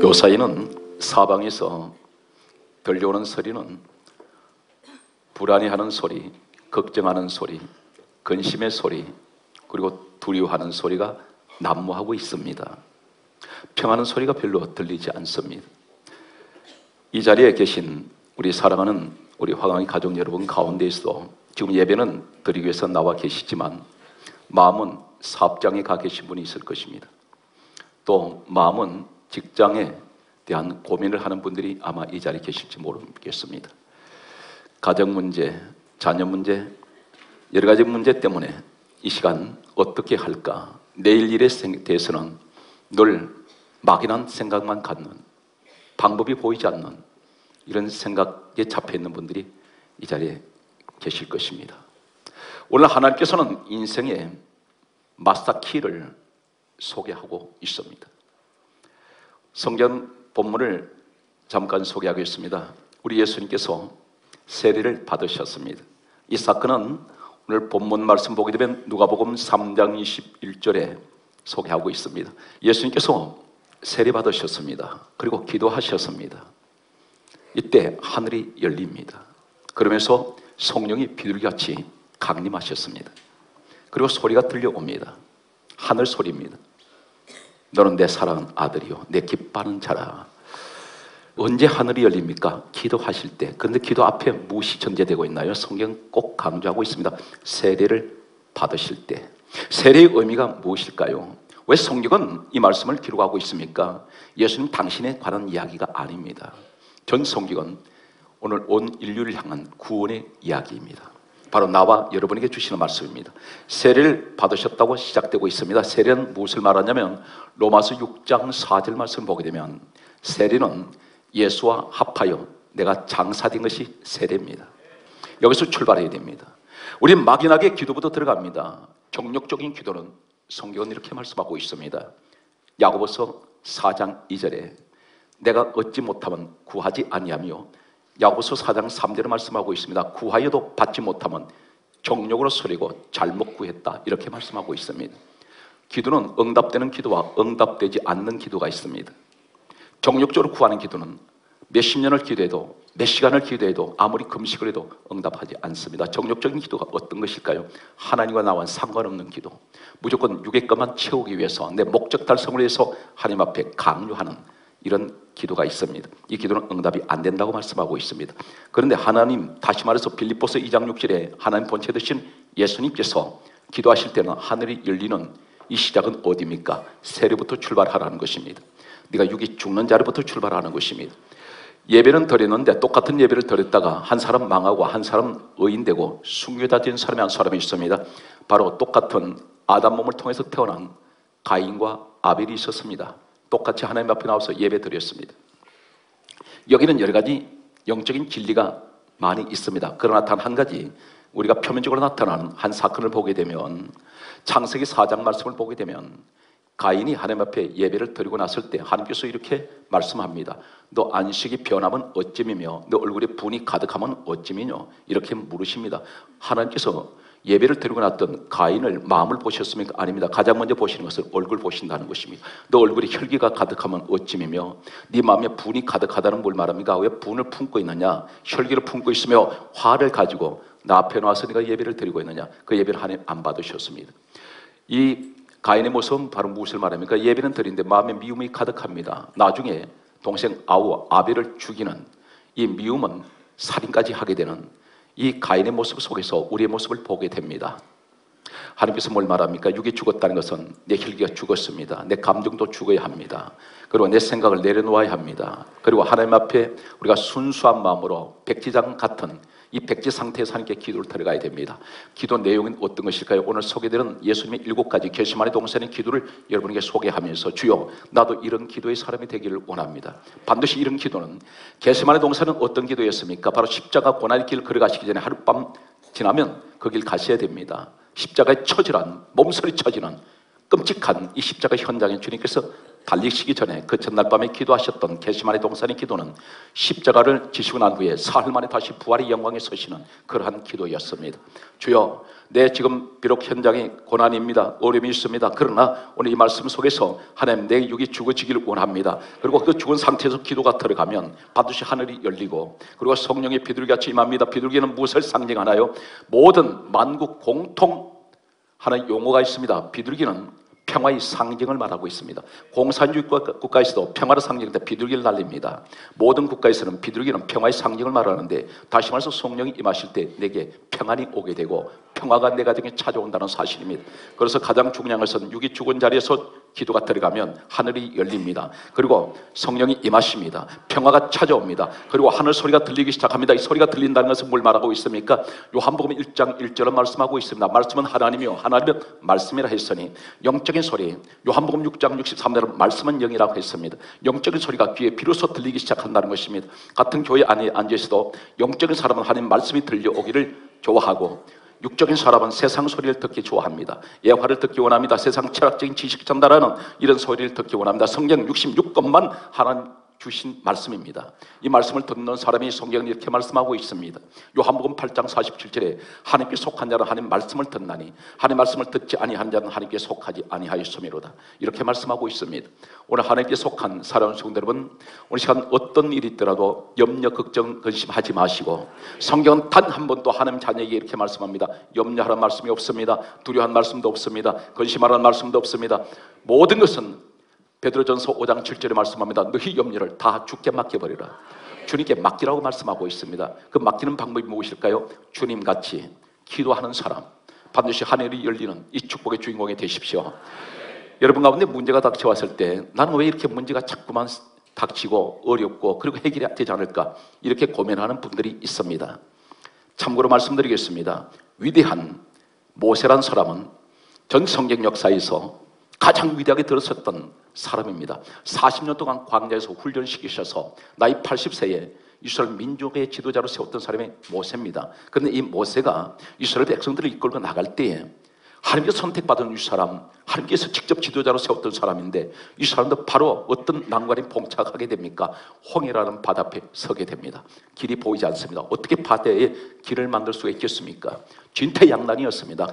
요사이는 사방에서 들려오는 소리는 불안해하는 소리, 걱정하는 소리, 근심의 소리, 그리고 두려워하는 소리가 난무하고 있습니다. 평안한 소리가 별로 들리지 않습니다. 이 자리에 계신 우리 사랑하는 우리 화강의 가족 여러분 가운데에서도 지금 예배는 드리기 위해서 나와 계시지만 마음은 사업장에 가 계신 분이 있을 것입니다. 또 마음은 직장에 대한 고민을 하는 분들이 아마 이 자리에 계실지 모르겠습니다. 가정 문제, 자녀 문제, 여러 가지 문제 때문에 이 시간 어떻게 할까? 내일 일에 대해서는 늘 막연한 생각만 갖는, 방법이 보이지 않는 이런 생각에 잡혀 있는 분들이 이 자리에 계실 것입니다. 오늘 하나님께서는 인생의 마스터키를 소개하고 있습니다. 성경 본문을 잠깐 소개하겠습니다. 우리 예수님께서 세례를 받으셨습니다. 이 사건은 오늘 본문 말씀 보게 되면 누가복음 3장 21절에 소개하고 있습니다. 예수님께서 세례 받으셨습니다. 그리고 기도하셨습니다. 이때 하늘이 열립니다. 그러면서 성령이 비둘기같이 강림하셨습니다. 그리고 소리가 들려옵니다. 하늘 소리입니다. 너는 내 사랑하는 아들이요 내 기뻐하는 자라. 언제 하늘이 열립니까? 기도하실 때. 그런데 기도 앞에 무엇이 전제되고 있나요? 성경 꼭 강조하고 있습니다. 세례를 받으실 때. 세례의 의미가 무엇일까요? 왜 성경은 이 말씀을 기록하고 있습니까? 예수님 당신에 관한 이야기가 아닙니다. 전 성경은 오늘 온 인류를 향한 구원의 이야기입니다. 바로 나와 여러분에게 주시는 말씀입니다. 세례를 받으셨다고 시작되고 있습니다. 세례는 무엇을 말하냐면 로마서 6장 4절 말씀 보게 되면 세례는 예수와 합하여 내가 장사된 것이 세례입니다. 여기서 출발해야 됩니다. 우리는 막연하게 기도부터 들어갑니다. 정력적인 기도는 성경은 이렇게 말씀하고 있습니다. 야고보서 4장 2절에 내가 얻지 못하면 구하지 아니하며, 야고보서 4장 3절에 말씀하고 있습니다. 구하여도 받지 못하면 정욕으로 소리고 잘못 구했다, 이렇게 말씀하고 있습니다. 기도는 응답되는 기도와 응답되지 않는 기도가 있습니다. 정욕적으로 구하는 기도는 몇십 년을 기도해도 몇 시간을 기도해도 아무리 금식을 해도 응답하지 않습니다. 정욕적인 기도가 어떤 것일까요? 하나님과 나와 상관없는 기도, 무조건 육의 것만 채우기 위해서 내 목적 달성을 위해서 하나님 앞에 강요하는 이런 기도가 있습니다. 이 기도는 응답이 안 된다고 말씀하고 있습니다. 그런데 하나님, 다시 말해서 빌립보서 2장 6절에 하나님 본체 되신 예수님께서 기도하실 때는 하늘이 열리는 이 시작은 어디입니까? 세례부터 출발하라는 것입니다. 네가 육이 죽는 자리부터 출발하는 것입니다. 예배는 드렸는데 똑같은 예배를 드렸다가 한 사람 망하고 한 사람 의인되고 순교자 된 사람이 한 사람이 있습니다. 바로 똑같은 아담 몸을 통해서 태어난 가인과 아벨이 있었습니다. 똑같이 하나님 앞에 나와서 예배 드렸습니다. 여기는 여러 가지 영적인 진리가 많이 있습니다. 그러나 단 한 가지, 우리가 표면적으로 나타나는 한 사건을 보게 되면, 창세기 4장 말씀을 보게 되면 가인이 하나님 앞에 예배를 드리고 났을 때 하나님께서 이렇게 말씀합니다. 너 안식이 변하면 어찌미며 너 얼굴에 분이 가득하면 어찌미뇨, 이렇게 물으십니다. 하나님께서 예배를 드리고 났던 가인을 마음을 보셨습니까? 아닙니다. 가장 먼저 보시는 것은 얼굴 보신다는 것입니다. 너 얼굴에 혈기가 가득하면 어찌미며 네 마음에 분이 가득하다는 뭘 말합니까? 왜 분을 품고 있느냐? 혈기를 품고 있으며 화를 가지고 나 앞에 나와서 네가 예배를 드리고 있느냐? 그 예배를 하나님 안 받으셨습니다. 이 가인의 모습은 바로 무엇을 말합니까? 예배는 드리는데 마음에 미움이 가득합니다. 나중에 동생 아벨을 죽이는 이 미움은 살인까지 하게 되는 이 가인의 모습 속에서 우리의 모습을 보게 됩니다. 하나님께서 뭘 말합니까? 육이 죽었다는 것은 내 혈기가 죽었습니다. 내 감정도 죽어야 합니다. 그리고 내 생각을 내려놓아야 합니다. 그리고 하나님 앞에 우리가 순수한 마음으로 백지장 같은 이 백지 상태에서 하나님께 기도를 드려가야 됩니다. 기도 내용은 어떤 것일까요? 오늘 소개되는 예수님의 7가지 겟세마네 동산의 기도를 여러분에게 소개하면서 주여 나도 이런 기도의 사람이 되기를 원합니다. 반드시 이런 기도는, 겟세마네 동산은 어떤 기도였습니까? 바로 십자가 고난의 길을 걸어가시기 전에 하룻밤 지나면 그 길 가셔야 됩니다. 십자가에 처절한, 몸서리 쳐지는 끔찍한 이 십자가 현장에 주님께서 달리시기 전에 그 전날 밤에 기도하셨던 겟세마네 동산의 기도는 십자가를 지시고 난 후에 사흘 만에 다시 부활의 영광에 서시는 그러한 기도였습니다. 주여, 내 지금 비록 현장에 고난입니다. 어려움이 있습니다. 그러나 오늘 이 말씀 속에서 하나님, 내 육이 죽어지기를 원합니다. 그리고 그 죽은 상태에서 기도가 들어가면 반드시 하늘이 열리고, 그리고 성령의 비둘기같이 임합니다. 비둘기는 무엇을 상징하나요? 모든 만국 공통 하는 용어가 있습니다. 비둘기는 평화의 상징을 말하고 있습니다. 공산주의 국가에서도 평화를 상징할 때 비둘기를 날립니다. 모든 국가에서는 비둘기는 평화의 상징을 말하는데, 다시 말해서 성령이 임하실 때 내게 평안이 오게 되고 평화가 내 가정에 찾아온다는 사실입니다. 그래서 가장 중요한 것은 육이 죽은 자리에서 기도가 들어가면 하늘이 열립니다. 그리고 성령이 임하십니다. 평화가 찾아옵니다. 그리고 하늘 소리가 들리기 시작합니다. 이 소리가 들린다는 것은 뭘 말하고 있습니까? 요한복음 1장 1절은 말씀하고 있습니다. 말씀은 하나님이요 하나님은 말씀이라 했으니, 영적인 소리, 요한복음 6장 63절은 말씀은 영이라고 했습니다. 영적인 소리가 귀에 비로소 들리기 시작한다는 것입니다. 같은 교회 안에 앉아있어도 영적인 사람은 하나님 말씀이 들려오기를 좋아하고, 육적인 사람은 세상 소리를 듣기 좋아합니다. 예화를 듣기 원합니다. 세상 철학적인 지식 전달하는 이런 소리를 듣기 원합니다. 성경 66권만 하나님 주신 말씀입니다. 이 말씀을 듣는 사람이 성경은 이렇게 말씀하고 있습니다. 요한복음 8장 47절에 하나님께 속한 자는 하나님 말씀을 듣나니 하나님 말씀을 듣지 아니한 자는 하나님께 속하지 아니하였음이로다. 이렇게 말씀하고 있습니다. 오늘 하나님께 속한 사랑하는 성도 여러분, 오늘 시간 어떤 일이 있더라도 염려, 걱정, 근심하지 마시고, 성경은 단 한 번도 하나님 자녀에게 이렇게 말씀합니다. 염려하라는 말씀이 없습니다. 두려워하는 말씀도 없습니다. 근심하라는 말씀도 없습니다. 모든 것은 베드로전서 5장 7절에 말씀합니다. 너희 염려를 다 주께 맡겨버리라. 주님께 맡기라고 말씀하고 있습니다. 그 맡기는 방법이 무엇일까요? 주님같이 기도하는 사람, 반드시 하늘이 열리는 이 축복의 주인공이 되십시오. 여러분 가운데 문제가 닥쳐왔을 때 나는 왜 이렇게 문제가 자꾸만 닥치고 어렵고 그리고 해결이 되지 않을까, 이렇게 고민하는 분들이 있습니다. 참고로 말씀드리겠습니다. 위대한 모세란 사람은 전 성경 역사에서 가장 위대하게 들어섰던 사람입니다. 40년 동안 광야에서 훈련시키셔서 나이 80세에 이스라엘 민족의 지도자로 세웠던 사람이 모세입니다. 그런데 이 모세가 이스라엘 백성들을 이끌고 나갈 때에 하나님께서 선택받은 이 사람, 하나님께서 직접 지도자로 세웠던 사람인데, 이 사람도 바로 어떤 난관에 봉착하게 됩니까? 홍해라는 바다 앞에 서게 됩니다. 길이 보이지 않습니다. 어떻게 바다에 길을 만들 수가 있겠습니까? 진퇴양난이었습니다.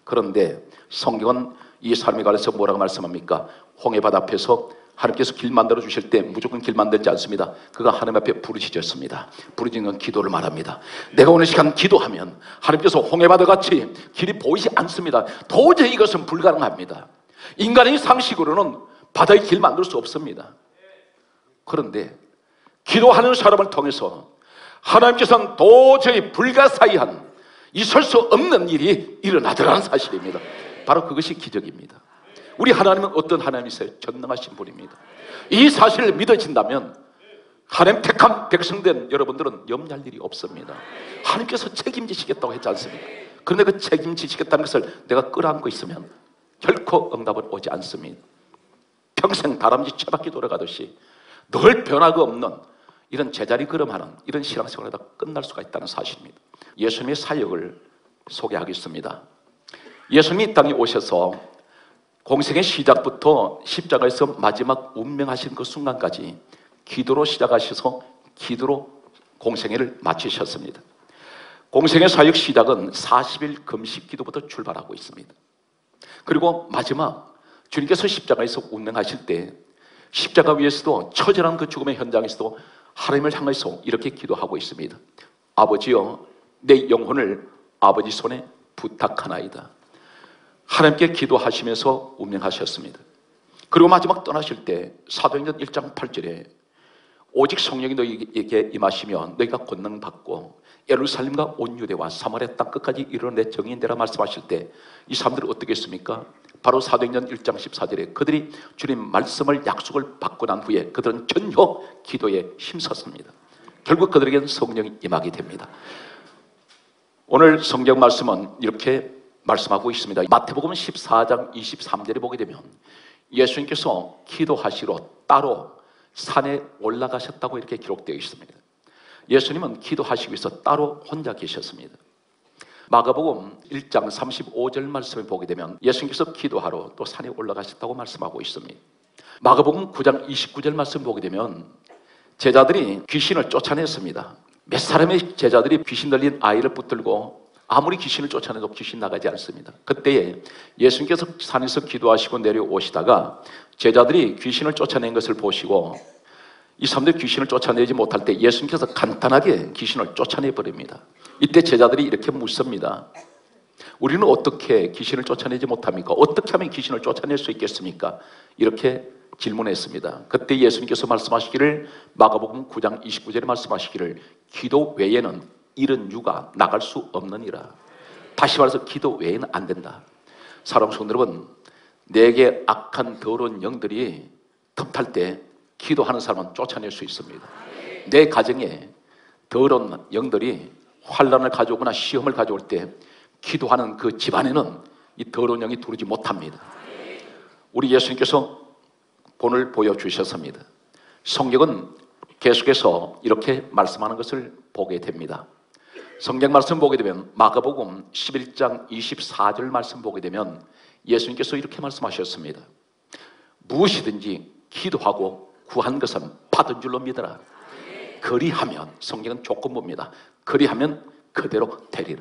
그런데 성경은 이 사람에 관해서 뭐라고 말씀합니까? 홍해바다 앞에서 하나님께서 길 만들어 주실 때 무조건 길 만들지 않습니다. 그가 하나님 앞에 부르짖었습니다. 부르짖는 건 기도를 말합니다. 내가 오늘 시간 기도하면 하나님께서 홍해바다 같이 길이 보이지 않습니다. 도저히 이것은 불가능합니다. 인간의 상식으로는 바다에 길 만들 수 없습니다. 그런데 기도하는 사람을 통해서 하나님께서는 도저히 불가사의한, 있을 수 없는 일이 일어나더라는 사실입니다. 바로 그것이 기적입니다. 우리 하나님은 어떤 하나님이세요? 전능하신 분입니다. 이 사실을 믿어진다면 하나님 택한 백성된 여러분들은 염려할 일이 없습니다. 하나님께서 책임지시겠다고 했지 않습니까? 그런데 그 책임지시겠다는 것을 내가 끌어안고 있으면 결코 응답은 오지 않습니다. 평생 다람쥐 채바퀴 돌아가듯이 늘 변화가 없는 이런 제자리 걸음하는 이런 신앙생활을 다 끝날 수가 있다는 사실입니다. 예수님의 사역을 소개하겠습니다. 예수님이 이 땅에 오셔서 공생의 시작부터 십자가에서 마지막 운명하신 그 순간까지 기도로 시작하셔서 기도로 공생애를 마치셨습니다. 공생의 사역 시작은 40일 금식 기도부터 출발하고 있습니다. 그리고 마지막 주님께서 십자가에서 운명하실 때 십자가 위에서도 처절한 그 죽음의 현장에서도 하나님을 향해서 이렇게 기도하고 있습니다. 아버지여, 내 영혼을 아버지 손에 부탁하나이다. 하나님께 기도하시면서 운명하셨습니다. 그리고 마지막 떠나실 때 사도행전 1장 8절에 오직 성령이 너희에게 임하시면 너희가 권능 받고 예루살렘과 온 유대와 사마리아 땅 끝까지 이르러 내 정인 되라 말씀하실 때 이 사람들은 어떻게 했습니까? 바로 사도행전 1장 14절에 그들이 주님 말씀을 약속을 받고 난 후에 그들은 전혀 기도에 힘썼습니다. 결국 그들에게는 성령이 임하게 됩니다. 오늘 성경 말씀은 이렇게 말씀하고 있습니다. 마태복음 14장 23절에 보게 되면 예수님께서 기도하시러 따로 산에 올라가셨다고 이렇게 기록되어 있습니다. 예수님은 기도하시기 위해서 따로 혼자 계셨습니다. 마가복음 1장 35절 말씀을 보게 되면 예수님께서 기도하러 또 산에 올라가셨다고 말씀하고 있습니다. 마가복음 9장 29절 말씀 보게 되면 제자들이 귀신을 쫓아냈습니다. 몇 사람의 제자들이 귀신 들린 아이를 붙들고 아무리 귀신을 쫓아내도 귀신 나가지 않습니다. 그때에 예수님께서 산에서 기도하시고 내려오시다가 제자들이 귀신을 쫓아낸 것을 보시고 이 사람들이 귀신을 쫓아내지 못할 때 예수님께서 간단하게 귀신을 쫓아내버립니다. 이때 제자들이 이렇게 묻습니다. 우리는 어떻게 귀신을 쫓아내지 못합니까? 어떻게 하면 귀신을 쫓아낼 수 있겠습니까? 이렇게 질문했습니다. 그때 예수님께서 말씀하시기를, 마가복음 9장 29절에 말씀하시기를, 기도 외에는 이런 유가 나갈 수 없느니라. 다시 말해서 기도 외에는 안 된다. 사랑하는 성도 여러분, 내게 악한 더러운 영들이 틈탈 때 기도하는 사람은 쫓아낼 수 있습니다. 내 가정에 더러운 영들이 환난을 가져오거나 시험을 가져올 때 기도하는 그 집안에는 이 더러운 영이 들어오지 못합니다. 우리 예수님께서 본을 보여주셨습니다. 성경은 계속해서 이렇게 말씀하는 것을 보게 됩니다. 성경 말씀 보게 되면 마가복음 11장 24절 말씀 보게 되면 예수님께서 이렇게 말씀하셨습니다. 무엇이든지 기도하고 구한 것은 받은 줄로 믿어라. 그리하면, 성경은 조건부입니다. 그리하면 그대로 되리라.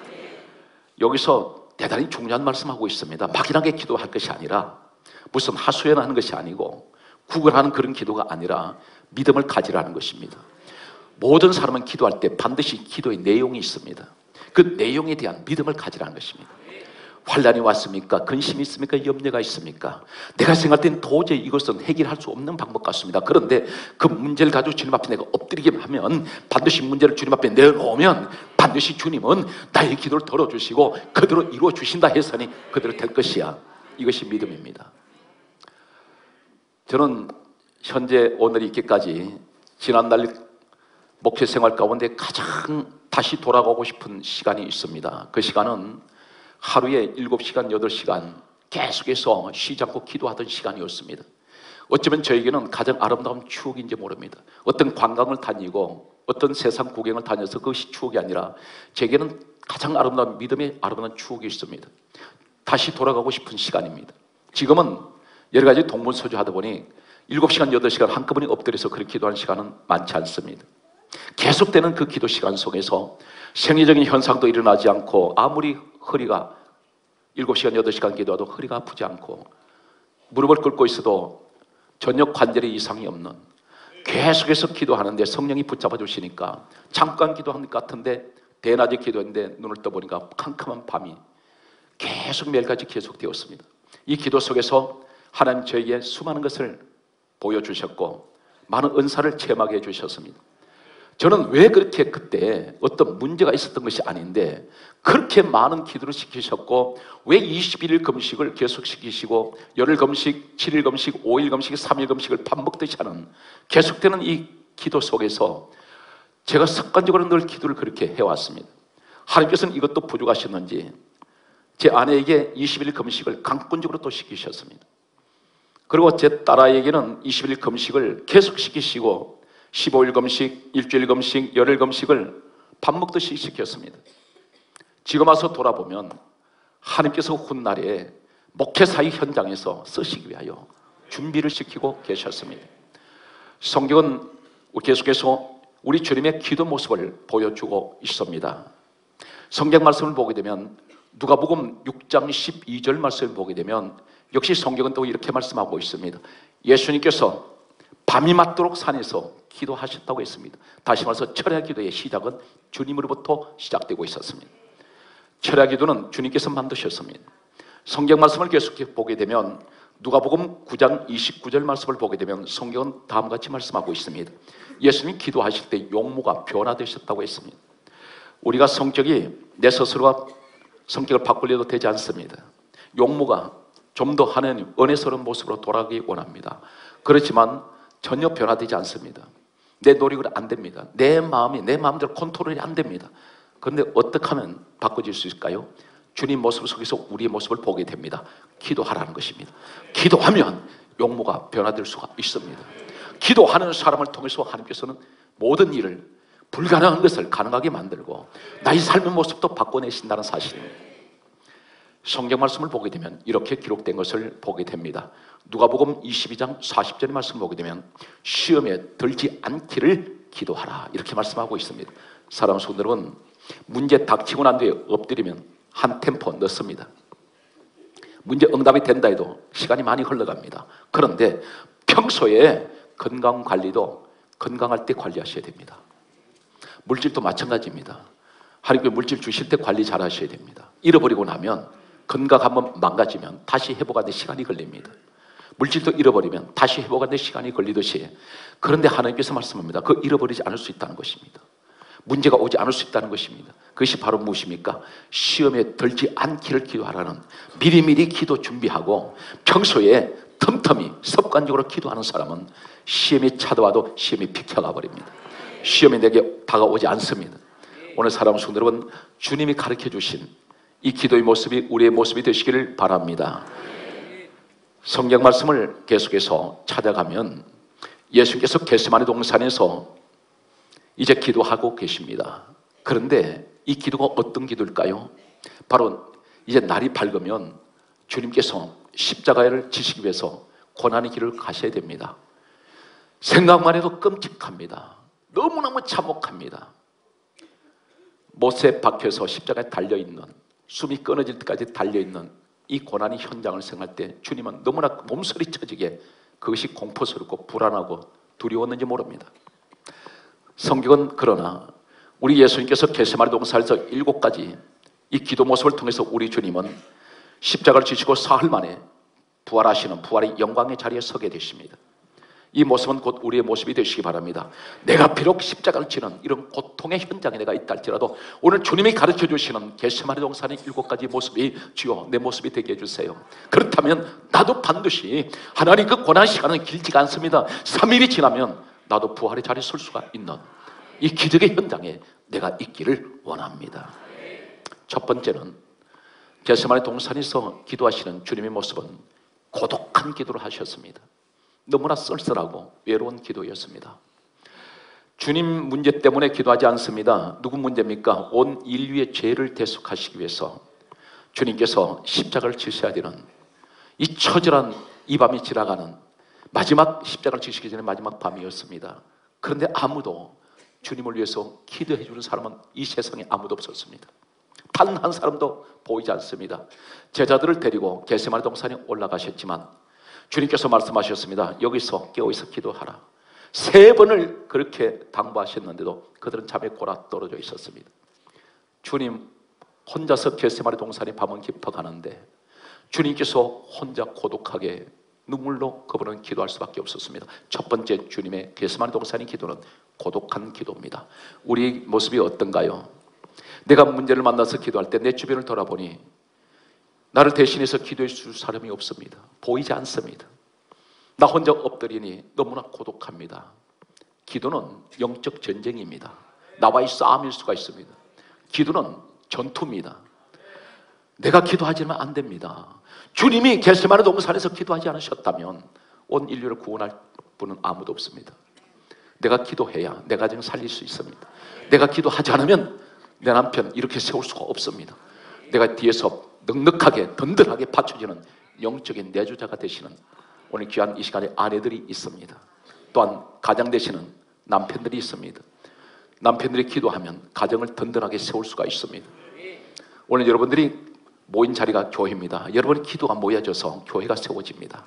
여기서 대단히 중요한 말씀하고 있습니다. 막연하게 기도할 것이 아니라, 무슨 하소연하는 것이 아니고 구걸하는 그런 기도가 아니라 믿음을 가지라는 것입니다. 모든 사람은 기도할 때 반드시 기도의 내용이 있습니다. 그 내용에 대한 믿음을 가지라는 것입니다. 환난이 왔습니까? 근심이 있습니까? 염려가 있습니까? 내가 생각할 땐 도저히 이것은 해결할 수 없는 방법 같습니다. 그런데 그 문제를 가지고 주님 앞에 내가 엎드리게 하면, 반드시 문제를 주님 앞에 내놓으면 반드시 주님은 나의 기도를 들어주시고 그대로 이루어 주신다 했으니 그대로 될 것이야. 이것이 믿음입니다. 저는 현재 오늘 있기까지 지난날 목회 생활 가운데 가장 다시 돌아가고 싶은 시간이 있습니다. 그 시간은 하루에 7시간, 8시간 계속해서 쉬지 않고 기도하던 시간이었습니다. 어쩌면 저에게는 가장 아름다운 추억인지 모릅니다. 어떤 관광을 다니고 어떤 세상 구경을 다녀서 그것이 추억이 아니라 제게는 가장 아름다운 믿음의 아름다운 추억이 있습니다. 다시 돌아가고 싶은 시간입니다. 지금은 여러 가지 동문서주 하다 보니 7시간, 8시간 한꺼번에 엎드려서 그렇게 기도하는 시간은 많지 않습니다. 계속되는 그 기도 시간 속에서 생리적인 현상도 일어나지 않고, 아무리 허리가 7시간, 8시간 기도해도 허리가 아프지 않고, 무릎을 꿇고 있어도 전혀 관절에 이상이 없는, 계속해서 기도하는데 성령이 붙잡아 주시니까 잠깐 기도한 것 같은데 대낮에 기도했는데 눈을 떠보니까 캄캄한 밤이 계속 매일같이 계속되었습니다. 이 기도 속에서 하나님 저에게 수많은 것을 보여주셨고 많은 은사를 체험하게 해주셨습니다. 저는 왜 그렇게 그때 어떤 문제가 있었던 것이 아닌데 그렇게 많은 기도를 시키셨고 왜 21일 금식을 계속 시키시고 열흘 금식, 7일 금식, 5일 금식, 3일 금식을 밥 먹듯이 하는 계속되는 이 기도 속에서 제가 습관적으로 늘 기도를 그렇게 해왔습니다. 하나님께서는 이것도 부족하셨는지 제 아내에게 21일 금식을 강권적으로 또 시키셨습니다. 그리고 제 딸아이에게는 21일 금식을 계속 시키시고 15일 금식, 일주일 금식, 열흘 금식을 밥 먹듯이 시켰습니다. 지금 와서 돌아보면 하나님께서 훗날에 목회사의 현장에서 쓰시기 위하여 준비를 시키고 계셨습니다. 성경은 계속해서 우리 주님의 기도 모습을 보여주고 있습니다. 성경 말씀을 보게 되면 누가복음 6장 12절 말씀을 보게 되면 역시 성경은 또 이렇게 말씀하고 있습니다. 예수님께서 밤이 맞도록 산에서 기도하셨다고 했습니다. 다시 말해서 철야 기도의 시작은 주님으로부터 시작되고 있었습니다. 철야 기도는 주님께서 만드셨습니다. 성경 말씀을 계속해 보게 되면 누가복음 9장 29절 말씀을 보게 되면 성경은 다음과 같이 말씀하고 있습니다. 예수님이 기도하실 때 용모가 변화되셨다고 했습니다. 우리가 성격이 내 스스로가 성격을 바꾸려도 되지 않습니다. 용모가 좀 더 하나님 은혜스러운 모습으로 돌아가기 원합니다. 그렇지만 전혀 변화되지 않습니다. 내 노력으로 안 됩니다. 내 마음이 내 마음대로 컨트롤이 안 됩니다. 그런데 어떻게 하면 바꿔질 수 있을까요? 주님 모습 속에서 우리의 모습을 보게 됩니다. 기도하라는 것입니다. 기도하면 용모가 변화될 수가 있습니다. 기도하는 사람을 통해서 하나님께서는 모든 일을 불가능한 것을 가능하게 만들고 나의 삶의 모습도 바꿔내신다는 사실입니다. 성경 말씀을 보게 되면 이렇게 기록된 것을 보게 됩니다. 누가복음 22장 40절의 말씀을 보게 되면 시험에 들지 않기를 기도하라 이렇게 말씀하고 있습니다. 사랑하는 성도 여러분, 문제 닥치고 난 뒤에 엎드리면 한 템포 넣습니다. 문제 응답이 된다 해도 시간이 많이 흘러갑니다. 그런데 평소에 건강관리도 건강할 때 관리하셔야 됩니다. 물질도 마찬가지입니다. 하나님께 물질 주실 때 관리 잘 하셔야 됩니다. 잃어버리고 나면 건강 한번 망가지면 다시 회복하는 데 시간이 걸립니다. 물질도 잃어버리면 다시 회복하는 데 시간이 걸리듯이, 그런데 하나님께서 말씀합니다. 그 잃어버리지 않을 수 있다는 것입니다. 문제가 오지 않을 수 있다는 것입니다. 그것이 바로 무엇입니까? 시험에 들지 않기를 기도하라는, 미리미리 기도 준비하고 평소에 틈틈이 습관적으로 기도하는 사람은 시험이 찾아와도 시험이 비켜가 버립니다. 시험이 내게 다가오지 않습니다. 오늘 사랑하는 성도 여러분, 주님이 가르쳐 주신 이 기도의 모습이 우리의 모습이 되시기를 바랍니다. 성경 말씀을 계속해서 찾아가면 예수님께서 겟세마네 동산에서 이제 기도하고 계십니다. 그런데 이 기도가 어떤 기도일까요? 바로 이제 날이 밝으면 주님께서 십자가를 지시기 위해서 고난의 길을 가셔야 됩니다. 생각만 해도 끔찍합니다. 너무너무 참혹합니다. 못에 박혀서 십자가에 달려있는, 숨이 끊어질 때까지 달려있는 이 고난의 현장을 생각할 때 주님은 너무나 몸서리 쳐지게 그것이 공포스럽고 불안하고 두려웠는지 모릅니다. 성경은 그러나 우리 예수님께서 겟세마네 동산에서 7가지 이 기도 모습을 통해서 우리 주님은 십자가를 지시고 사흘 만에 부활하시는 부활의 영광의 자리에 서게 되십니다. 이 모습은 곧 우리의 모습이 되시기 바랍니다. 내가 비록 십자가를 지는 이런 고통의 현장에 내가 있다 할지라도 오늘 주님이 가르쳐 주시는 겟세마네 동산의 7가지 모습이 주여 내 모습이 되게 해주세요. 그렇다면 나도 반드시 하나님 그 고난 시간은 길지가 않습니다. 3일이 지나면 나도 부활의 자리에 설 수가 있는 이 기적의 현장에 내가 있기를 원합니다. 첫 번째는 겟세마네 동산에서 기도하시는 주님의 모습은 고독한 기도를 하셨습니다. 너무나 쓸쓸하고 외로운 기도였습니다. 주님 문제 때문에 기도하지 않습니다. 누구 문제입니까? 온 인류의 죄를 대속하시기 위해서 주님께서 십자가를 지셔야 되는 이 처절한 이 밤이 지나가는 마지막 십자가를 지시기 전에 마지막 밤이었습니다. 그런데 아무도 주님을 위해서 기도해 주는 사람은 이 세상에 아무도 없었습니다. 단 한 사람도 보이지 않습니다. 제자들을 데리고 겟세마네 동산에 올라가셨지만 주님께서 말씀하셨습니다. 여기서 깨어있어 기도하라. 3번을 그렇게 당부하셨는데도 그들은 잠에 골아 떨어져 있었습니다. 주님 혼자서 겟세마네 동산에 밤은 깊어가는데 주님께서 혼자 고독하게 눈물로 그분은 기도할 수밖에 없었습니다. 첫 번째 주님의 겟세마네 동산의 기도는 고독한 기도입니다. 우리 모습이 어떤가요? 내가 문제를 만나서 기도할 때 내 주변을 돌아보니 나를 대신해서 기도해 줄 사람이 없습니다. 보이지 않습니다. 나 혼자 엎드리니 너무나 고독합니다. 기도는 영적 전쟁입니다. 나와의 싸움일 수가 있습니다. 기도는 전투입니다. 내가 기도하지 않으면 안 됩니다. 주님이 겟세마네 동산에서 기도하지 않으셨다면 온 인류를 구원할 분은 아무도 없습니다. 내가 기도해야 내 가정 살릴 수 있습니다. 내가 기도하지 않으면 내 남편 이렇게 세울 수가 없습니다. 내가 뒤에서 넉넉하게 든든하게 받쳐주는 영적인 내주자가 되시는 오늘 귀한 이 시간에 아내들이 있습니다. 또한 가장 되시는 남편들이 있습니다. 남편들이 기도하면 가정을 든든하게 세울 수가 있습니다. 오늘 여러분들이 모인 자리가 교회입니다. 여러분의 기도가 모여져서 교회가 세워집니다.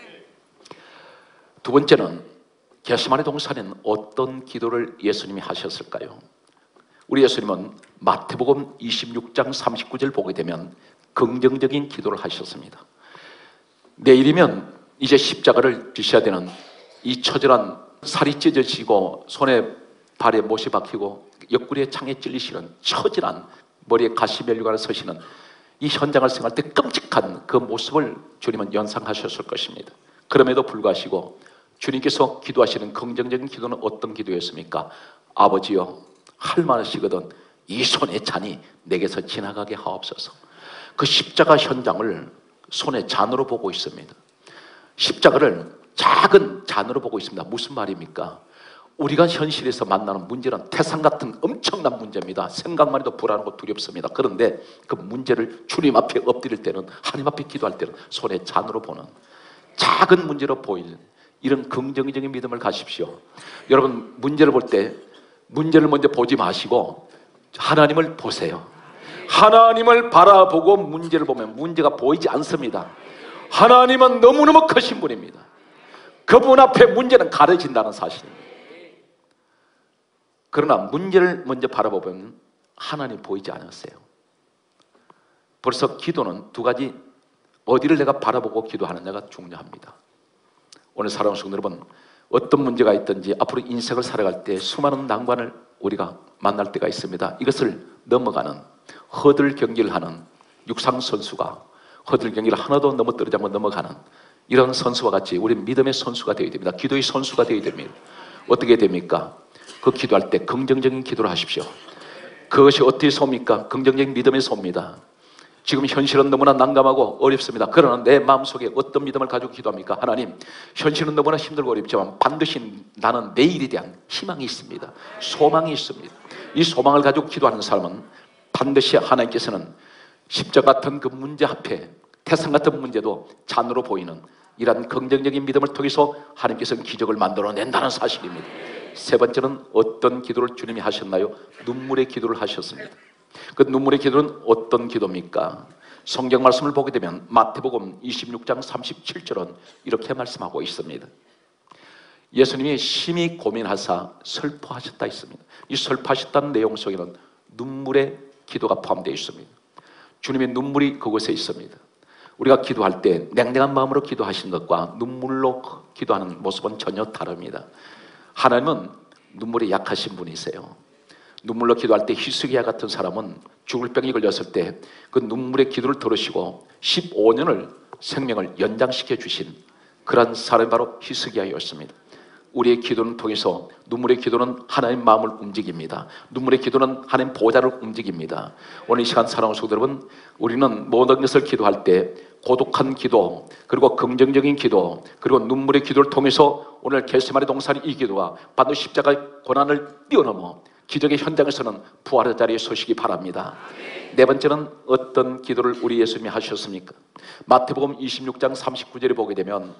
두 번째는 겟세마네 동산에는 어떤 기도를 예수님이 하셨을까요? 우리 예수님은 마태복음 26장 39절 보게 되면 긍정적인 기도를 하셨습니다. 내일이면 이제 십자가를 지셔야 되는 이 처절한 살이 찢어지고 손에 발에 못이 박히고 옆구리에 창에 찔리시는 처절한 머리에 가시멜류관을 서시는 이 현장을 생각할 때 끔찍한 그 모습을 주님은 연상하셨을 것입니다. 그럼에도 불구하고 주님께서 기도하시는 긍정적인 기도는 어떤 기도였습니까? 아버지여 할 만하시거든 이 손의 잔이 내게서 지나가게 하옵소서. 그 십자가 현장을 손의 잔으로 보고 있습니다. 십자가를 작은 잔으로 보고 있습니다. 무슨 말입니까? 우리가 현실에서 만나는 문제는 태산 같은 엄청난 문제입니다. 생각만 해도 불안하고 두렵습니다. 그런데 그 문제를 주님 앞에 엎드릴 때는, 하나님 앞에 기도할 때는 손에 잔으로 보는, 작은 문제로 보이는 이런 긍정적인 믿음을 가십시오. 여러분, 문제를 볼 때 문제를 먼저 보지 마시고 하나님을 보세요. 하나님을 바라보고 문제를 보면 문제가 보이지 않습니다. 하나님은 너무너무 크신 분입니다. 그분 앞에 문제는 가려진다는 사실입니다. 그러나 문제를 먼저 바라보면 하나님 보이지 않았어요. 벌써 기도는 두 가지, 어디를 내가 바라보고 기도하느냐가 중요합니다. 오늘 사랑하는 성도 여러분, 어떤 문제가 있든지 앞으로 인생을 살아갈 때 수많은 난관을 우리가 만날 때가 있습니다. 이것을 넘어가는, 허들 경기를 하는 육상 선수가 허들 경기를 하나도 넘어뜨리지 않고 넘어가는 이런 선수와 같이 우리 믿음의 선수가 되어야 됩니다. 기도의 선수가 되어야 됩니다. 어떻게 됩니까? 그 기도할 때 긍정적인 기도를 하십시오. 그것이 어떻게 섭니까? 긍정적인 믿음의 섭니다. 지금 현실은 너무나 난감하고 어렵습니다. 그러나 내 마음속에 어떤 믿음을 가지고 기도합니까? 하나님, 현실은 너무나 힘들고 어렵지만 반드시 나는 내일에 대한 희망이 있습니다. 소망이 있습니다. 이 소망을 가지고 기도하는 사람은 반드시 하나님께서는 십자가 같은 그 문제 앞에 태산 같은 문제도 잔으로 보이는 이러한 긍정적인 믿음을 통해서 하나님께서는 기적을 만들어낸다는 사실입니다. 세 번째는 어떤 기도를 주님이 하셨나요? 눈물의 기도를 하셨습니다. 그 눈물의 기도는 어떤 기도입니까? 성경 말씀을 보게 되면 마태복음 26장 37절은 이렇게 말씀하고 있습니다. 예수님이 심히 고민하사 슬퍼하셨다 있습니다. 이 슬퍼하셨다는 내용 속에는 눈물의 기도가 포함되어 있습니다. 주님의 눈물이 그곳에 있습니다. 우리가 기도할 때 냉랭한 마음으로 기도하시는 것과 눈물로 기도하는 모습은 전혀 다릅니다. 하나님은 눈물이 약하신 분이세요. 눈물로 기도할 때 히스기야 같은 사람은 죽을 병이 걸렸을 때 그 눈물의 기도를 들으시고 15년을 생명을 연장시켜 주신 그런 사람이 바로 히스기야였습니다. 우리의 기도는 통해서 눈물의 기도는 하나님 마음을 움직입니다. 눈물의 기도는 하나님 보좌를 움직입니다. 오늘 이 시간 사랑하는 성도 여러분, 우리는 모든 것을 기도할 때 고독한 기도, 그리고 긍정적인 기도, 그리고 눈물의 기도를 통해서 오늘 겟세마네 동산의 이 기도가 반드시 십자가의 고난을 뛰어넘어 기적의 현장에서는 부활의 자리에 서시기 바랍니다. 네 번째는 어떤 기도를 우리 예수님이 하셨습니까? 마태복음 26장 39절에 보게 되면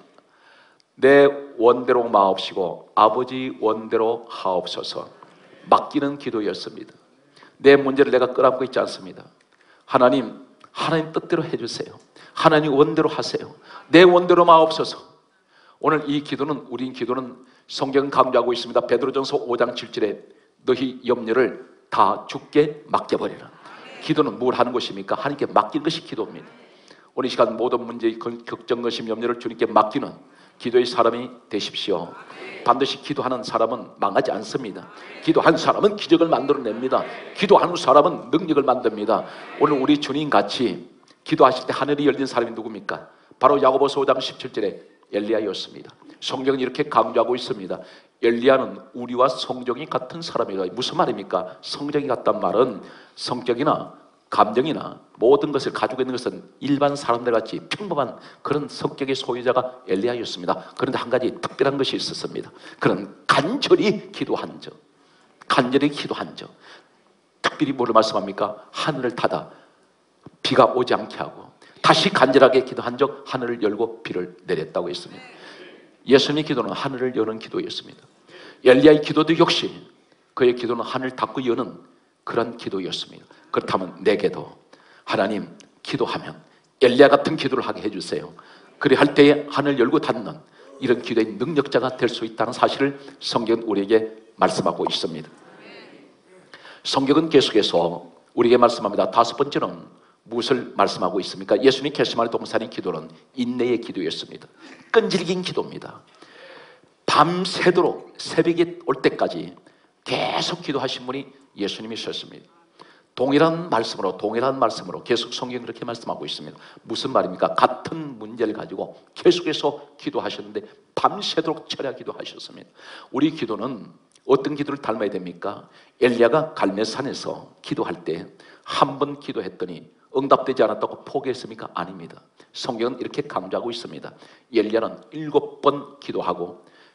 내 원대로 마옵시고 아버지 원대로 하옵소서, 맡기는 기도였습니다. 내 문제를 내가 끌어안고 있지 않습니다. 하나님 뜻대로 해주세요. 하나님 원대로 하세요. 내 원대로 마옵소서. 오늘 이 기도는, 우리 기도는 성경 강조하고 있습니다. 베드로전서 5장 7절에 너희 염려를 다 주께 맡겨버리라. 기도는 뭘 하는 것입니까? 하나님께 맡기는 것이 기도입니다. 오늘 이 시간 모든 문제의 걱정, 것임, 염려를 주님께 맡기는 기도의 사람이 되십시오. 반드시 기도하는 사람은 망하지 않습니다. 기도하는 사람은 기적을 만들어냅니다. 기도하는 사람은 능력을 만듭니다. 오늘 우리 주님 같이 기도하실 때 하늘이 열린 사람이 누굽니까? 바로 야고보서 5장 17절에 엘리야였습니다. 성경은 이렇게 강조하고 있습니다. 엘리야는 우리와 성정이 같은 사람이다. 무슨 말입니까? 성정이 같단 말은 성격이나 감정이나 모든 것을 가지고 있는 것은 일반 사람들 같이 평범한 그런 성격의 소유자가 엘리야였습니다. 그런데 한 가지 특별한 것이 있었습니다. 그는 간절히 기도한 적, 간절히 기도한 적. 특별히 뭐를 말씀합니까? 하늘을 닫아 비가 오지 않게 하고 다시 간절하게 기도한 적, 하늘을 열고 비를 내렸다고 했습니다. 예수님의 기도는 하늘을 여는 기도였습니다. 엘리야의 기도도 역시 그의 기도는 하늘 닫고 여는 그런 기도였습니다. 그렇다면 내게도 하나님 기도하면 엘리야 같은 기도를 하게 해주세요. 그리 할 때에 하늘 열고 닫는 이런 기도의 능력자가 될 수 있다는 사실을 성경은 우리에게 말씀하고 있습니다. 성경은 계속해서 우리에게 말씀합니다. 다섯 번째는 무엇을 말씀하고 있습니까? 예수님 겟세마네 동산의 기도는 인내의 기도였습니다. 끈질긴 기도입니다. 밤새도록 새벽이 올 때까지 계속 기도하신 분이 예수님이셨습니다. 동일한 말씀으로 계속 성경이 그렇게 말씀하고 있습니다. 무슨 말입니까? 같은 문제를 가지고 계속해서 기도하셨는데 밤새도록 철야 기도하셨습니다. 우리 기도는 어떤 기도를 닮아야 됩니까? 엘리야가 갈멜산에서 기도할 때 한 번 기도했더니 응답되지 않았다고 포기했습니까? 아닙니다. 성경은 이렇게 강조하고 있습니다. 엘리야는 7번 기도하고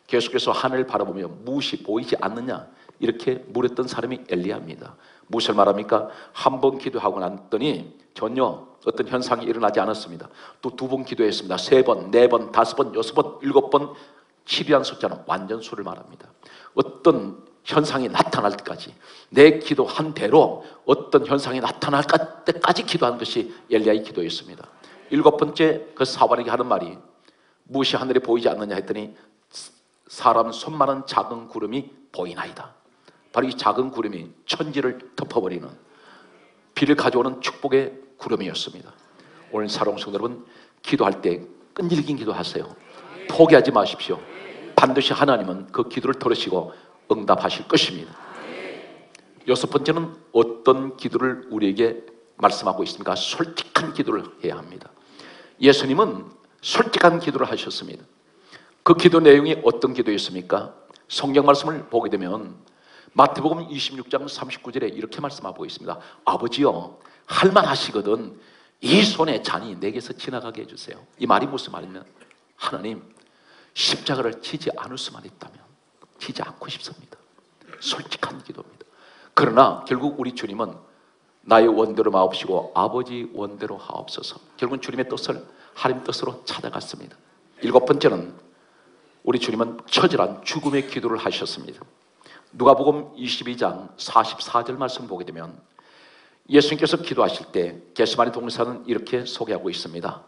계속해서 하늘을 바라보며 무엇이 보이지 않느냐 이렇게 물었던 사람이 엘리야입니다. 무엇을 말합니까? 한 번 기도하고 났더니 전혀 어떤 현상이 일어나지 않았습니다. 또 두 번 기도했습니다. 세 번, 네 번, 다섯 번, 여섯 번, 일곱 번. 7이라는 숫자는 완전수를 말합니다. 어떤 현상이 나타날 때까지, 내 기도한 대로 어떤 현상이 나타날 때까지 기도하는 것이 엘리야의 기도였습니다. 일곱 번째 그 사환에게 하는 말이 무엇이 하늘에 보이지 않느냐 했더니 사람 손만한 작은 구름이 보이나이다. 바로 이 작은 구름이 천지를 덮어버리는, 비를 가져오는 축복의 구름이었습니다. 오늘 사랑하는 성도 여러분, 기도할 때 끈질긴 기도하세요. 포기하지 마십시오. 반드시 하나님은 그 기도를 들으시고 응답하실 것입니다. 여섯 번째는 어떤 기도를 우리에게 말씀하고 있습니까? 솔직한 기도를 해야 합니다. 예수님은 솔직한 기도를 하셨습니다. 그 기도 내용이 어떤 기도였습니까? 성경 말씀을 보게 되면 마태복음 26장 39절에 이렇게 말씀하고 있습니다. 아버지여, 할만하시거든 이 손의 잔이 내게서 지나가게 해주세요. 이 말이 무슨 말이냐면, 하나님, 십자가를 지지 않을 수만 있다면 지지 않고 싶습니다. 솔직한 기도입니다. 그러나 결국 우리 주님은 나의 원대로 마옵시고 아버지 원대로 하옵소서. 결국은 주님의 뜻을 하나님 뜻으로 찾아갔습니다. 일곱 번째는 우리 주님은 처절한 죽음의 기도를 하셨습니다. 누가복음 22장 44절 말씀 보게 되면 예수님께서 기도하실 때 겟세마네 동산은 이렇게 소개하고 있습니다.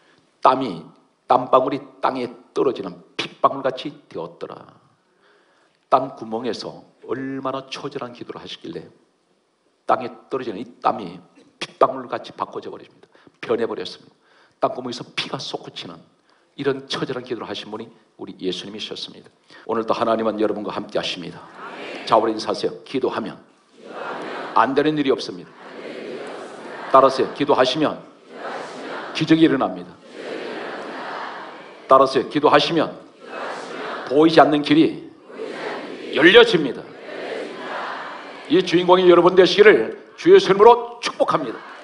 땀방울이 땅에 떨어지는 핏방울같이 되었더라. 땅 구멍에서 얼마나 처절한 기도를 하시길래 땅에 떨어지는 이 땀이 핏방울같이 바꿔져 버립니다. 변해버렸습니다. 땅구멍에서 피가 솟구치는 이런 처절한 기도를 하신 분이 우리 예수님이셨습니다. 오늘도 하나님은 여러분과 함께 하십니다. 자, 우리 인사하세요. 기도하면 안 되는 일이 없습니다. 따라서요. 기도하시면 기적이 일어납니다. 따라서요. 기도하시면 보이지 않는 길이 열려집니다. 이 주인공이 여러분 되시기를 주의 이름으로 축복합니다.